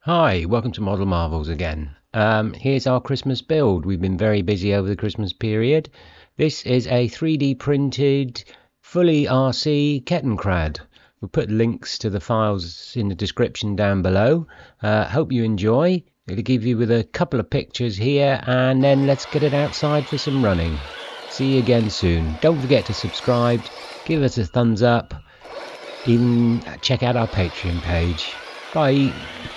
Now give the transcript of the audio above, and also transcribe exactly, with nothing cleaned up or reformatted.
Hi, welcome to Model Marvels again. Um, here's our Christmas build. We've been very busy over the Christmas period. This is a three D printed, fully R C Kettenkrad. We'll put links to the files in the description down below. Uh, hope you enjoy. It'll give you with a couple of pictures here, and then let's get it outside for some running. See you again soon. Don't forget to subscribe, give us a thumbs up, even check out our Patreon page. Bye.